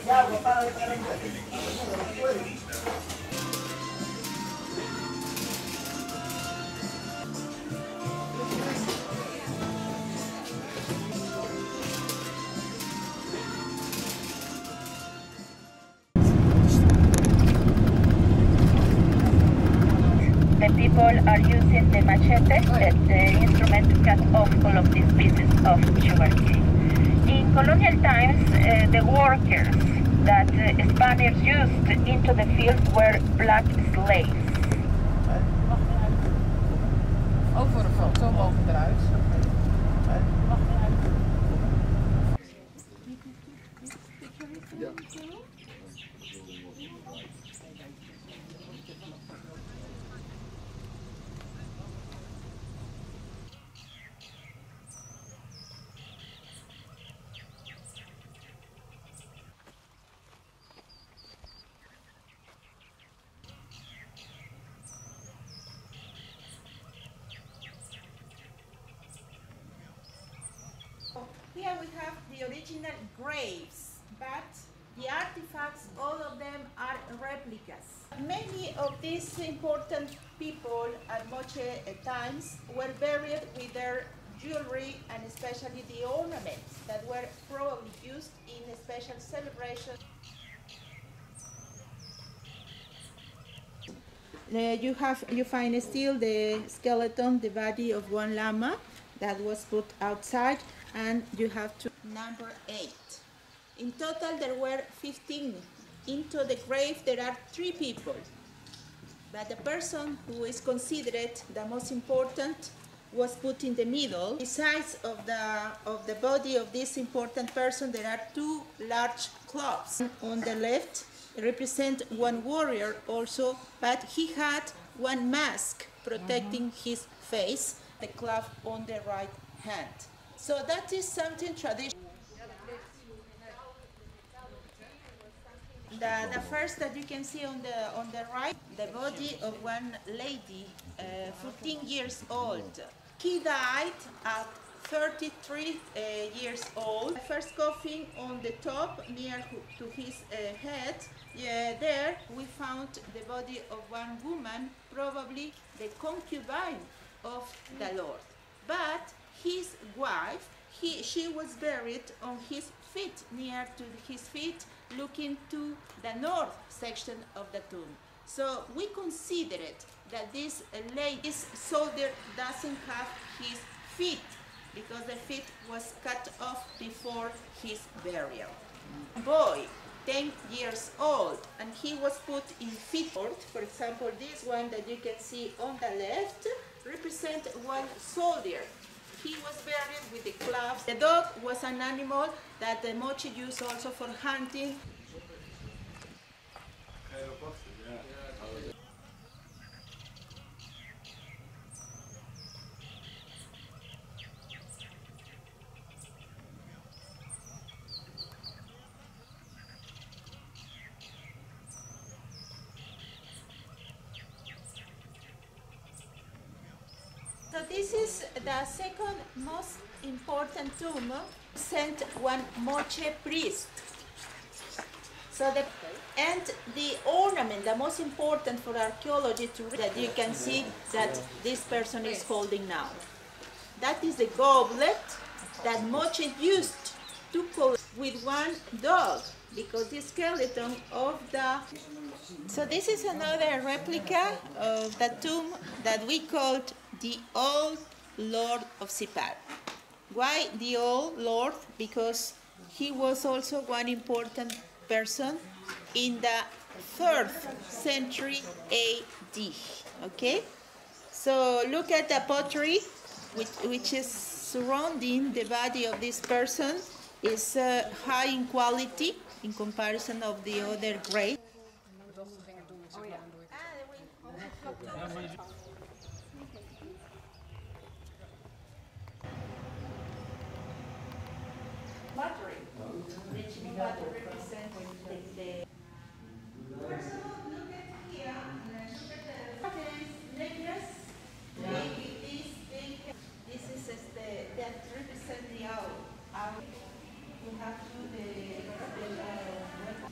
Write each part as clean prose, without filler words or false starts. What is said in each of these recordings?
The people are using the machete, the instrument, to cut off all of these pieces of sugarcane. In colonial times, the workers that Spaniards used into the field were black slaves. Over de foto mogen eruit. Here we have the original graves, but the artifacts, all of them are replicas. Many of these important people at Moche at times were buried with their jewelry and especially the ornaments that were probably used in a special celebration. You find still the skeleton, the body of one llama that was put outside, and you have to number 8. In total there were 15. Into the grave there are 3 people, but the person who is considered the most important was put in the middle. Besides of the body of this important person, there are 2 large clubs. On the left represent one warrior also, but he had one mask protecting his face, the club on the right hand. So that is something traditional. The first that you can see on the right, the body of one lady, 14 years old. He died at 33 years old. The first coffin on the top, near to his head, there we found the body of one woman, probably the concubine of the Lord. But his wife, she was buried on his feet, near to his feet, looking to the north section of the tomb. So we considered that this soldier doesn't have his feet, because the feet was cut off before his burial. Boy, 10 years old, and he was put in feet. For example, this one that you can see on the left represents one soldier. He was buried with the clubs. The dog was an animal that the Moche used also for hunting. So this is the second most important tomb, sent one Moche priest. So the ornament, the most important for archaeology to read, that you can see that this person is holding now. That is the goblet that Moche used to collect with one dog, because the skeleton of the... So this is another replica of the tomb that we called the Old Lord of Sipan. Why the Old Lord? Because he was also one important person in the 3rd century AD. Okay? So look at the pottery, which is surrounding the body of this person. Is high in quality in comparison of the other graves. Battery, which battery represents the... First of all, look at here, look at the necklace, maybe this is that represents the owl. We have to the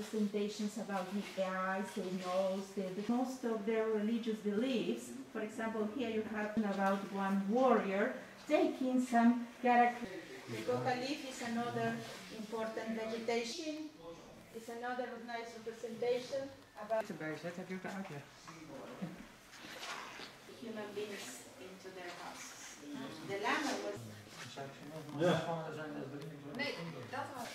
representations about the eyes, the nose, most of their religious beliefs. For example, here you have about one warrior taking some character. The coca leaf is another important vegetation. It's another nice representation about human beings into their houses. The llama was... Ja. Nee, dat was.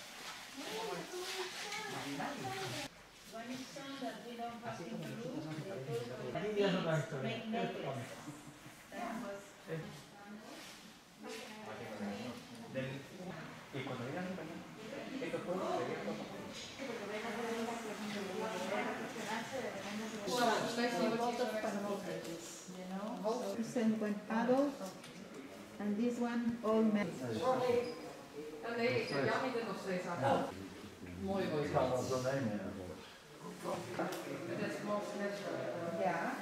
When it's shown that we don't have in Peru, the make necklace. That was... Send one adult, and this one all men. Nee, ik heb Jannie er nog steeds aan. Mooi wordt Ik ga het. dat zo nemen. Het is most natural. Ja.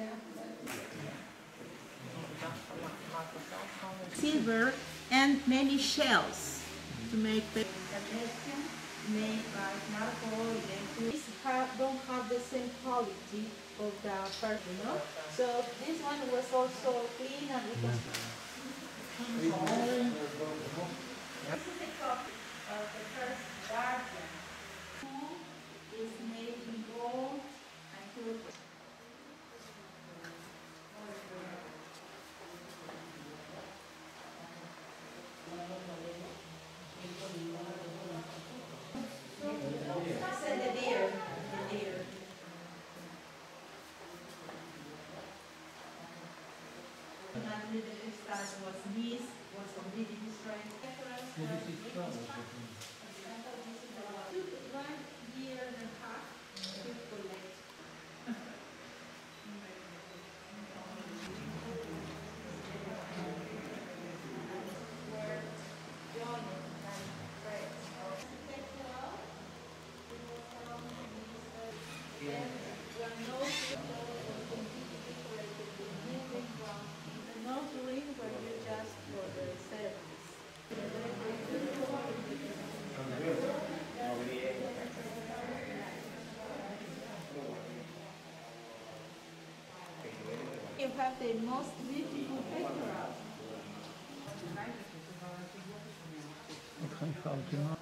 Silver and many shells to make the made by Marco. These don't have the same quality of the first, you know. So this one was also clean and we can. This is a copy of the first guardian. Is made in gold and silver. Was missed, was completely destroyed. 1 year and a half to collect. Were joined and spread. Then when no people was completely decorated with moving from no ring were used just for the ceremonies. You have the most beautiful picture. Ik ga een foutje maken.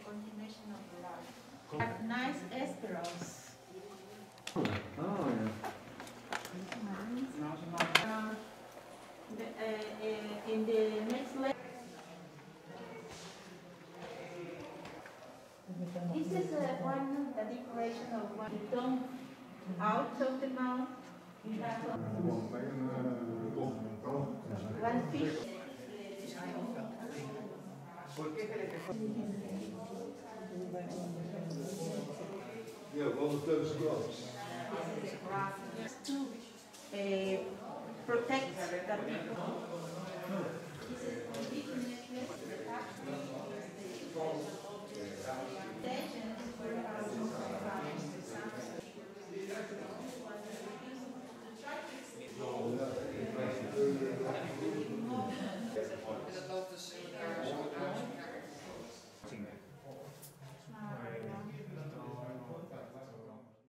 Nice esperos. Oh ja. This is one the decoration of one dome out of the mount. You have one fish. Yeah, well, those gloves. To protect the people.